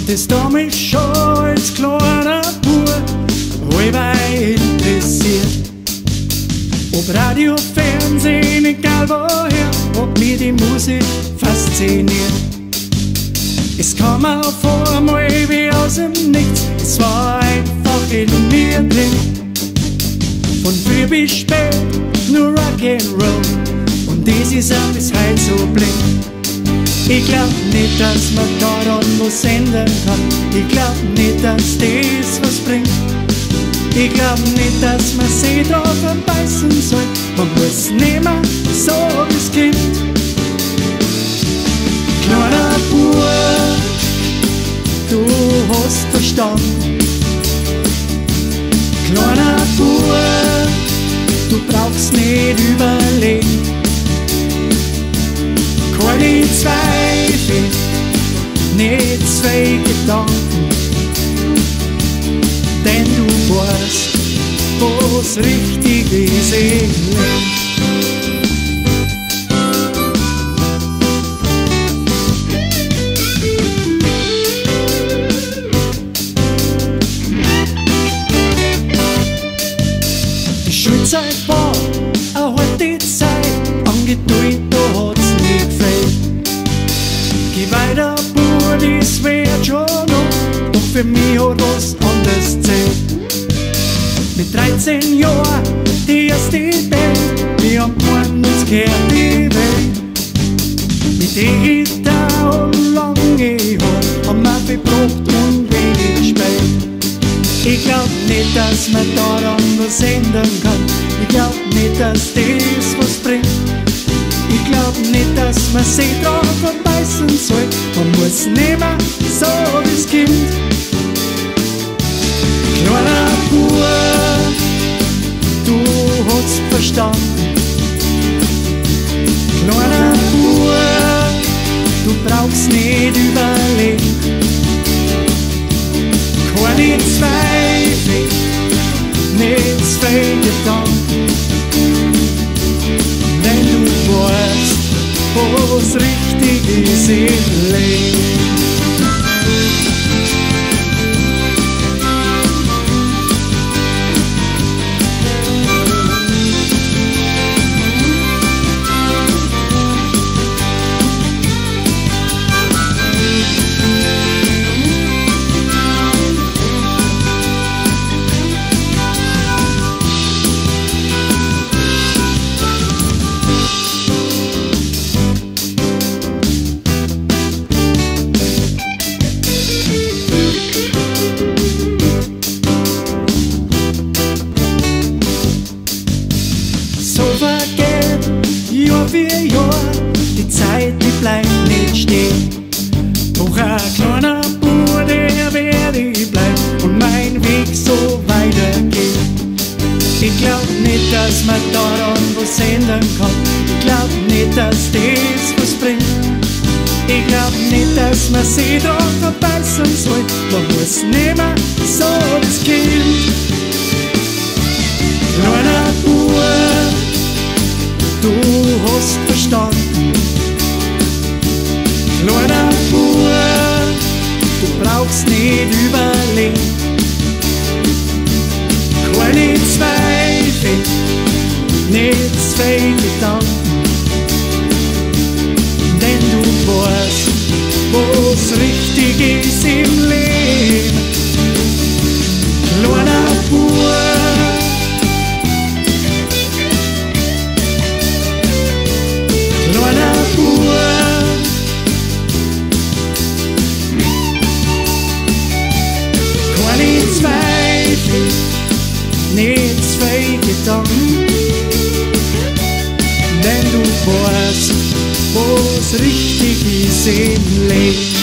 das da mich schon als kleiner Bub allweil interessiert. Ob Radio, Fernsehen, egal woher, ob mir die Musik fasziniert. Es kam auch vor einmal wie aus dem Nichts, es war einfach in mir drin. Von früh bis spät nur Rock'n'Roll, und das ist auch bis heute so blind. Ich glaub nicht, dass man daran was ändern kann. Ich glaub nicht, dass das was bringt. Ich glaub nicht, dass man sich drauf verbeißen soll. Man muss nehmen, so wie's kommt. Kleiner Bub, du hast Verstand. Kleiner Bub, du brauchst nicht überlegen. Keine Zweifel, nicht zwei Gedanken, denn du weißt, was richtig ist im Leben. Die Schulzeit war eine harte Zeit, an Geduld, da hat's nie gefehlt. Geh weiter, Bub, das wird schon noch, doch für mich hat was anderes zählt. Mit 13 Jahren die erste Idee, wir haben gemeint, uns gehört die Welt. Mit der Gitarre und lange Haare haben wir viel gebraucht und wenig gespielt. Ich glaub nicht, dass man daran was ändern kann. Ich glaub nicht, dass das was bringt. Ich glaub nicht, dass man sich drauf verbeißen soll. Man muss nehmen, so wie's kommt. Kleiner Bub, du hast verstanden. Kleiner Bub, du brauchst nicht überlegen. Keine Zweifel, nicht zwei Gedanken, denn du weißt, was richtig ist im Leben. So vergeht Jahr für Jahr, die Zeit, die bleibt nicht stehen. Doch ein kleiner Bub, der werde ich bleiben und mein Weg so weitergehen. Ich glaub nicht, dass man daran was ändern kann. Ich glaub nicht, dass das was bringt. Ich glaub nicht, dass man sich drauf verbeißen soll. Man muss nehmen, so wie's kommt. Kleiner Bub, du hast verstanden. Kleiner Bub, du brauchst nicht überlegen. Keine Zweifel, nicht zwei Gedanken, denn du weißt, was richtig ist im Leben. Kleiner Bub, kleiner Bub, keine Zweifel, nicht zwei Gedanken, denn du weißt, was richtig ist im Leben.